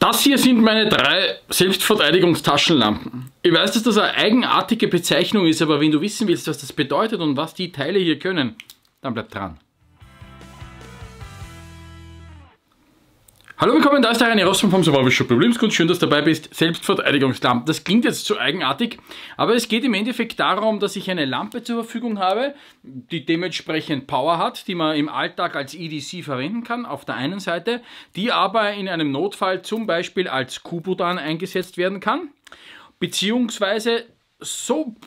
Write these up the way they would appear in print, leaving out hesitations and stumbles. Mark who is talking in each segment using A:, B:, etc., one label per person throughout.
A: Das hier sind meine 3 Selbstverteidigungstaschenlampen. Ich weiß, dass das eine eigenartige Bezeichnung ist, aber wenn du wissen willst, was das bedeutet und was die Teile hier können, dann bleib dran. Hallo, willkommen, da ist der René Rossmann vom Survival Shop Überlebenskunst. Schön, dass du dabei bist. Selbstverteidigungslampen. Das klingt jetzt zu eigenartig, aber es geht im Endeffekt darum, dass ich eine Lampe zur Verfügung habe, die dementsprechend Power hat, die man im Alltag als EDC verwenden kann, auf der einen Seite, die aber in einem Notfall zum Beispiel als Kubotan eingesetzt werden kann, beziehungsweise so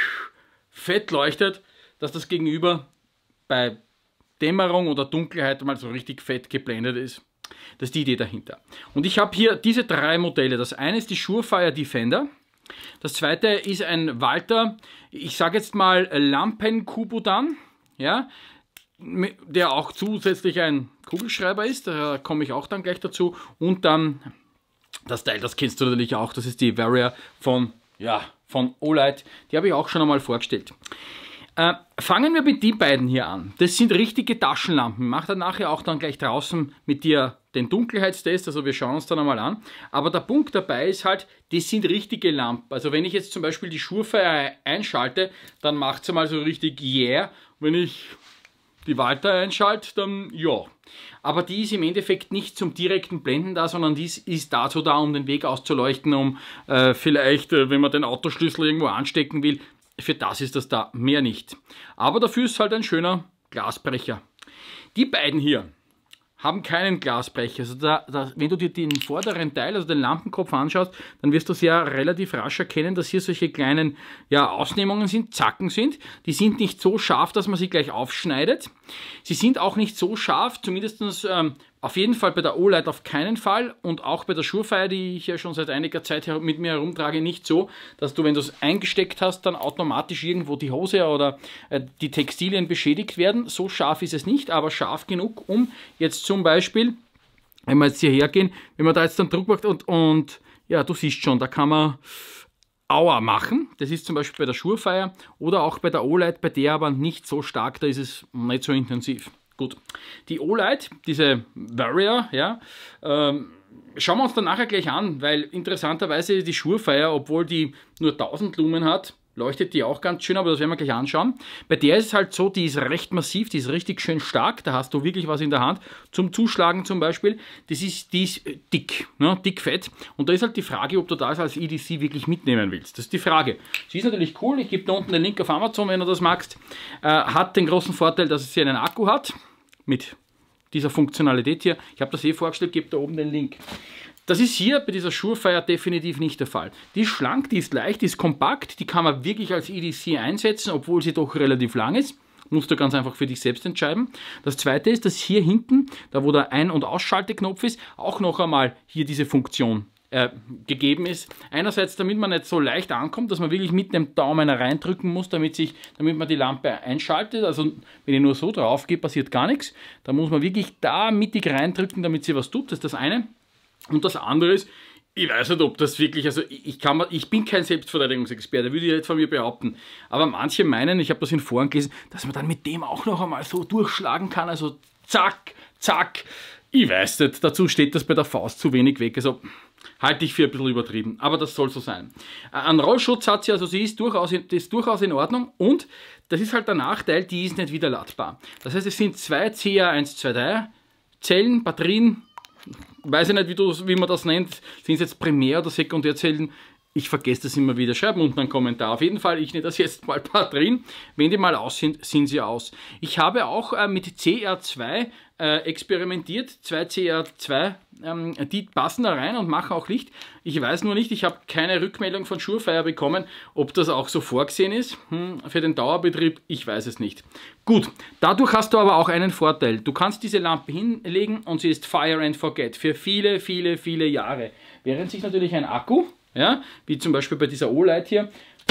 A: fett leuchtet, dass das Gegenüber bei Dämmerung oder Dunkelheit mal so richtig fett geblendet ist. Das ist die Idee dahinter. Und ich habe hier diese 3 Modelle. Das eine ist die Surefire Defender. Das zweite ist ein Walter, ich sage jetzt mal Lampen-Kubotan, ja, der auch zusätzlich ein Kugelschreiber ist. Da komme ich auch dann gleich dazu. Und dann das Teil, das kennst du natürlich auch. Das ist die Varia von Olight. Die habe ich auch schon einmal vorgestellt. Fangen wir mit den beiden hier an. Das sind richtige Taschenlampen. Ich mache dann nachher auch dann gleich draußen mit dir den Dunkelheitstest, also wir schauen uns dann einmal an. Aber der Punkt dabei ist halt, das sind richtige Lampen. Also wenn ich jetzt zum Beispiel die Surefire einschalte, dann macht es mal so richtig yeah. Wenn ich die Walter einschalte, dann ja. Aber die ist im Endeffekt nicht zum direkten Blenden da, sondern die ist dazu da, um den Weg auszuleuchten, um vielleicht, wenn man den Autoschlüssel irgendwo anstecken will. Für das ist das da, mehr nicht. Aber dafür ist halt ein schöner Glasbrecher. Die beiden hier haben keinen Glasbrecher. Also wenn du dir den vorderen Teil, also den Lampenkopf anschaust, dann wirst du sehr relativ rasch erkennen, dass hier solche kleinen Ausnehmungen sind, Zacken sind. Die sind nicht so scharf, dass man sie gleich aufschneidet. Sie sind auch nicht so scharf, zumindest auf jeden Fall bei der Olight auf keinen Fall und auch bei der Surefire, die ich ja schon seit einiger Zeit mit mir herumtrage, nicht so, dass du, wenn du es eingesteckt hast, dann automatisch irgendwo die Hose oder die Textilien beschädigt werden. So scharf ist es nicht, aber scharf genug, um jetzt zum Beispiel, wenn wir jetzt hierher gehen, wenn man da jetzt dann Druck macht und ja, du siehst schon, da kann man Aua machen. Das ist zum Beispiel bei der Surefire oder auch bei der Olight, bei der aber nicht so stark, da ist es nicht so intensiv. Gut, die Olight, diese Varia, ja, schauen wir uns dann nachher gleich an, weil interessanterweise die Surefire, obwohl die nur 1000 Lumen hat, leuchtet die auch ganz schön, aber das werden wir gleich anschauen. Bei der ist es halt so, die ist recht massiv, die ist richtig schön stark, da hast du wirklich was in der Hand. Zum Zuschlagen zum Beispiel, die ist dick, ne, dick fett. Und da ist halt die Frage, ob du das als EDC wirklich mitnehmen willst. Das ist die Frage. Sie ist natürlich cool, ich gebe da unten den Link auf Amazon, wenn du das magst. Hat den großen Vorteil, dass sie einen Akku hat, mit dieser Funktionalität hier. Ich habe das vorgestellt, gebe da oben den Link. Das ist hier bei dieser Surefire definitiv nicht der Fall. Die ist schlank, die ist leicht, die ist kompakt, die kann man wirklich als EDC einsetzen, obwohl sie doch relativ lang ist. Musst du ganz einfach für dich selbst entscheiden. Das zweite ist, dass hier hinten, da wo der Ein- und Ausschalteknopf ist, auch noch einmal hier diese Funktion gegeben ist. Einerseits, damit man nicht so leicht ankommt, dass man wirklich mit dem Daumen reindrücken muss, damit man die Lampe einschaltet. Also wenn ich nur so drauf gehe, passiert gar nichts. Da muss man wirklich da mittig reindrücken, damit sie was tut. Das ist das eine. Und das andere ist, ich weiß nicht, ob das wirklich, also ich bin kein Selbstverteidigungsexperte, würde ich jetzt von mir behaupten. Aber manche meinen, ich habe das in Foren gelesen, dass man dann mit dem auch noch einmal so durchschlagen kann. Also zack, zack. Ich weiß nicht, dazu steht das bei der Faust zu wenig weg. Also halte ich für ein bisschen übertrieben, aber das soll so sein. Ein Rollschutz hat sie, also sie ist durchaus in Ordnung und das ist halt der Nachteil, die ist nicht wiederladbar. Das heißt, es sind 2 CA123 Zellen, Batterien, weiß ich nicht, wie man das nennt, sind es jetzt Primär- oder Sekundärzellen, ich vergesse das immer wieder, schreiben unten einen Kommentar. Auf jeden Fall, ich nehme das jetzt mal Batterien, wenn die mal aus sind, sind sie aus. Ich habe auch mit CR2 experimentiert, 2 CR2, die passen da rein und machen auch Licht. Ich weiß nur nicht, ich habe keine Rückmeldung von Surefire bekommen, ob das auch so vorgesehen ist für den Dauerbetrieb, ich weiß es nicht. Gut, dadurch hast du aber auch einen Vorteil. Du kannst diese Lampe hinlegen und sie ist Fire and Forget für viele, viele, viele Jahre. Während sich natürlich ein Akku, ja, wie zum Beispiel bei dieser Olight hier,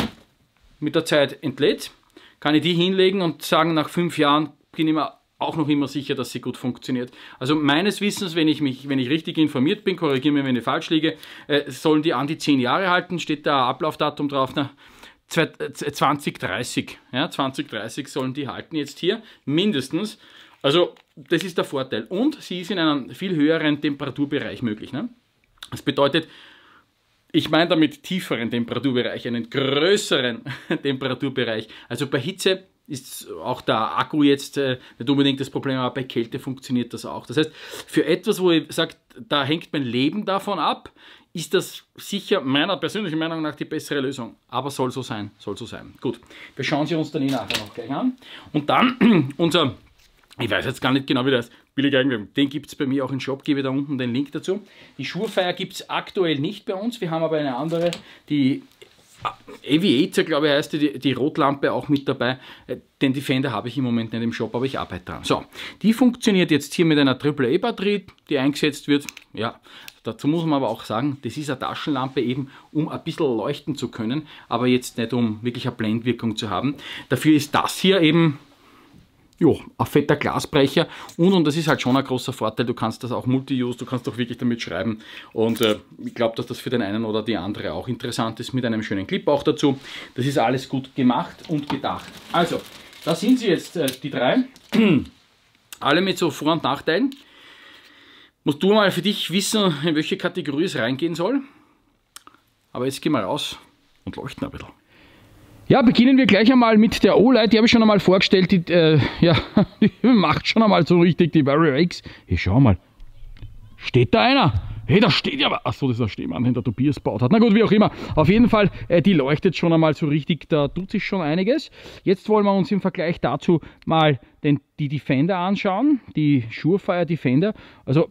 A: mit der Zeit entlädt, kann ich die hinlegen und sagen, nach 5 Jahren bin ich mir auch noch immer sicher, dass sie gut funktioniert. Also meines Wissens, wenn ich richtig informiert bin, korrigiere mich, wenn ich falsch liege, sollen die an die 10 Jahre halten, steht da Ablaufdatum drauf, 2030. Ja, 2030 sollen die halten jetzt hier, mindestens. Also das ist der Vorteil. Und sie ist in einem viel höheren Temperaturbereich möglich. Ne? Das bedeutet, ich meine damit tieferen Temperaturbereich, einen größeren Temperaturbereich. Also bei Hitze ist auch der Akku jetzt nicht unbedingt das Problem, aber bei Kälte funktioniert das auch. Das heißt, für etwas, wo ich sage, da hängt mein Leben davon ab, ist das sicher meiner persönlichen Meinung nach die bessere Lösung. Aber soll so sein, soll so sein. Gut, wir schauen sie uns dann nachher noch gleich an. Und dann unser, ich weiß jetzt gar nicht genau, wie das billige Eigenwerbung, den gibt es bei mir auch im Shop, gebe da unten den Link dazu. Die Surefire gibt es aktuell nicht bei uns, wir haben aber eine andere, die Aviator, glaube ich, heißt die Rotlampe auch mit dabei. Den Defender habe ich im Moment nicht im Shop, aber ich arbeite dran. So, die funktioniert jetzt hier mit einer AAA-Batterie, die eingesetzt wird. Ja, dazu muss man aber auch sagen, das ist eine Taschenlampe eben, um ein bisschen leuchten zu können, aber jetzt nicht, um wirklich eine Blendwirkung zu haben. Dafür ist das hier eben jo, ein fetter Glasbrecher und das ist halt schon ein großer Vorteil, du kannst das auch Multi-Use, du kannst auch wirklich damit schreiben und ich glaube, dass das für den einen oder die andere auch interessant ist, mit einem schönen Clip auch dazu. Das ist alles gut gemacht und gedacht. Also, da sind sie jetzt, die drei, alle mit so Vor- und Nachteilen. Musst du mal für dich wissen, in welche Kategorie es reingehen soll. Aber jetzt geh mal raus und leuchten ein bisschen. Ja, beginnen wir gleich einmal mit der OLED, die habe ich schon einmal vorgestellt, die, ja, die macht schon einmal so richtig die Vario X. Hey, schau mal, steht da einer? Hey, da steht ja aber, achso, das ist der Stehmann, den der Tobias baut hat. Na gut, wie auch immer, auf jeden Fall, die leuchtet schon einmal so richtig, da tut sich schon einiges. Jetzt wollen wir uns im Vergleich dazu mal die Defender anschauen, die Surefire Defender, also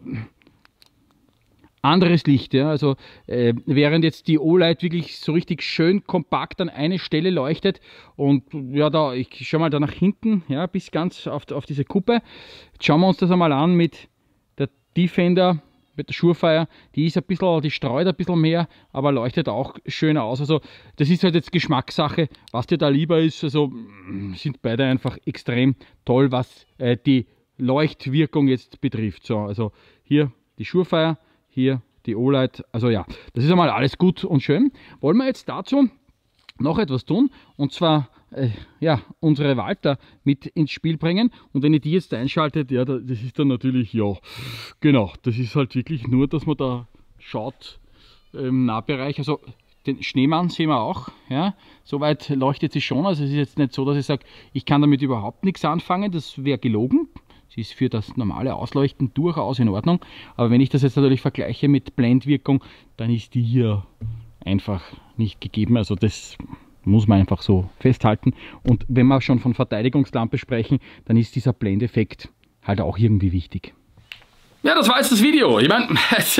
A: anderes Licht, ja, also während jetzt die OLED wirklich so richtig schön kompakt an eine Stelle leuchtet und ja, da, ich schau mal da nach hinten, ja, bis ganz auf diese Kuppe. Jetzt schauen wir uns das einmal an mit der Defender, mit der Surefire, die ist ein bisschen, die streut ein bisschen mehr, aber leuchtet auch schöner aus. Also das ist halt jetzt Geschmackssache, was dir da lieber ist. Also sind beide einfach extrem toll, was die Leuchtwirkung jetzt betrifft. So, also hier die Surefire, hier die OLED, also ja, das ist einmal alles gut und schön. Wollen wir jetzt dazu noch etwas tun und zwar ja, unsere Walter mit ins Spiel bringen und wenn ihr die jetzt einschaltet, ja, das ist dann natürlich, ja, genau, das ist halt wirklich nur, dass man da schaut im Nahbereich, also den Schneemann sehen wir auch, ja, soweit leuchtet sie schon, also es ist jetzt nicht so, dass ich sage, ich kann damit überhaupt nichts anfangen, das wäre gelogen. Sie ist für das normale Ausleuchten durchaus in Ordnung, aber wenn ich das jetzt natürlich vergleiche mit Blendwirkung, dann ist die hier einfach nicht gegeben, also das muss man einfach so festhalten. Und wenn wir schon von Verteidigungslampe sprechen, dann ist dieser Blendeffekt halt auch irgendwie wichtig. Ja, das war jetzt das Video. Ich meine,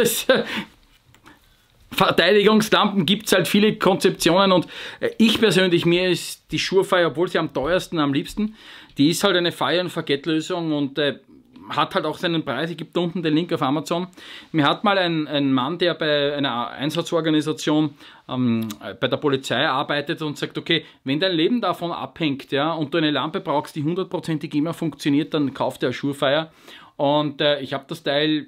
A: Verteidigungslampen gibt es halt viele Konzeptionen und ich persönlich, mir ist die Surefire, obwohl sie am teuersten, am liebsten, die ist halt eine Fire-and-Forget-Lösung und hat halt auch seinen Preis. Ich gebe da unten den Link auf Amazon. Mir hat mal ein Mann, der bei einer Einsatzorganisation bei der Polizei arbeitet und sagt, okay, wenn dein Leben davon abhängt, ja, und du eine Lampe brauchst, die 100%ig immer funktioniert, dann kauf dir eine Surefire. Und ich habe das Teil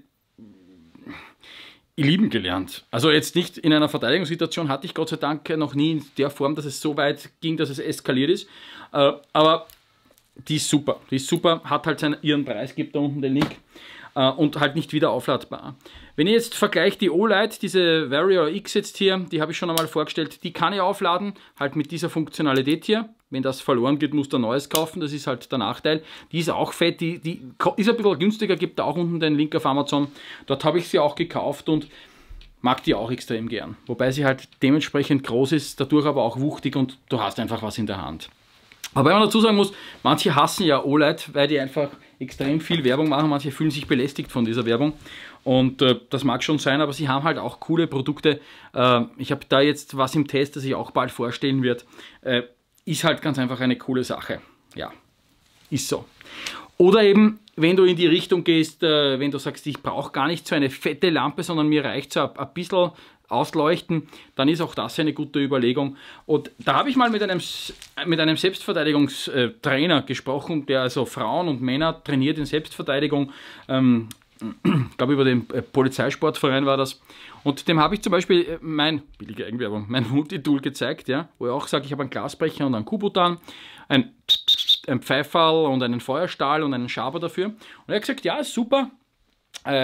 A: lieben gelernt. Also jetzt nicht in einer Verteidigungssituation, hatte ich Gott sei Dank noch nie in der Form, dass es so weit ging, dass es eskaliert ist. Aber die ist super, hat halt ihren Preis, gibt da unten den Link und halt nicht wieder aufladbar. Wenn ich jetzt vergleiche die OLED, diese Vario X jetzt hier, die habe ich schon einmal vorgestellt, die kann ich aufladen, halt mit dieser Funktionalität hier. Wenn das verloren geht, musst du ein neues kaufen, das ist halt der Nachteil. Die ist auch fett, die ist ein bisschen günstiger, gibt da auch unten den Link auf Amazon. Dort habe ich sie auch gekauft und mag die auch extrem gern. Wobei sie halt dementsprechend groß ist, dadurch aber auch wuchtig und du hast einfach was in der Hand. Aber wenn man dazu sagen muss, manche hassen ja OLED, weil die einfach extrem viel Werbung machen, manche fühlen sich belästigt von dieser Werbung und das mag schon sein, aber sie haben halt auch coole Produkte. Ich habe da jetzt was im Test, das ich auch bald vorstellen werde, ist halt ganz einfach eine coole Sache. Ja, ist so. Oder eben, wenn du in die Richtung gehst, wenn du sagst, ich brauche gar nicht so eine fette Lampe, sondern mir reicht so ein bisschen ausleuchten, dann ist auch das eine gute Überlegung. Und da habe ich mal mit einem Selbstverteidigungstrainer gesprochen, der also Frauen und Männer trainiert in Selbstverteidigung. Ich glaube, über den Polizeisportverein war das. Und dem habe ich zum Beispiel mein Multitool gezeigt, ja, wo ich auch sage, ich habe einen Glasbrecher und einen Kubutan, ein Pfeiferl und einen Feuerstahl und einen Schaber dafür. Und er hat gesagt, ja, ist super,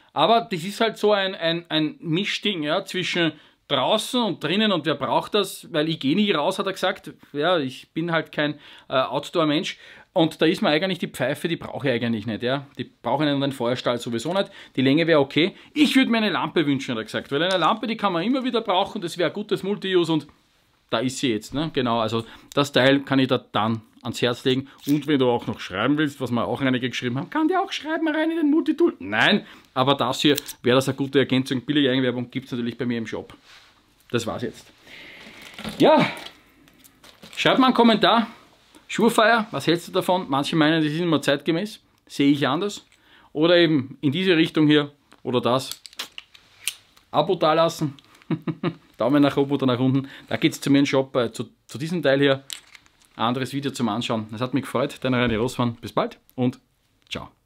A: Aber das ist halt so ein Mischding, ja, zwischen draußen und drinnen, und wer braucht das? Weil ich gehe nie raus, hat er gesagt. Ja, ich bin halt kein Outdoor-Mensch. Und da ist mir eigentlich die Pfeife, die brauche ich eigentlich nicht. Ja? Die brauche ich in einen Feuerstahl sowieso nicht. Die Länge wäre okay. Ich würde mir eine Lampe wünschen, hat er gesagt. Weil eine Lampe, die kann man immer wieder brauchen. Das wäre gutes Multi-Use, und da ist sie jetzt. Ne? Genau, also das Teil kann ich da dann ans Herz legen. Und wenn du auch noch schreiben willst, was wir auch einige geschrieben haben, kann der auch schreiben rein in den Multitool? Nein, aber das hier wäre das eine gute Ergänzung. Billige Eigenwerbung gibt es natürlich bei mir im Shop. Das war's jetzt. Ja, schreib mal einen Kommentar. Surefire, was hältst du davon? Manche meinen, das ist nicht mehr zeitgemäß. Sehe ich anders. Oder eben in diese Richtung hier oder das. Abo dalassen. Daumen nach oben oder nach unten. Da geht es zu mir im Shop, zu diesem Teil hier. Ein anderes Video zum Anschauen. Es hat mich gefreut. Dein René Rossmann. Bis bald und ciao.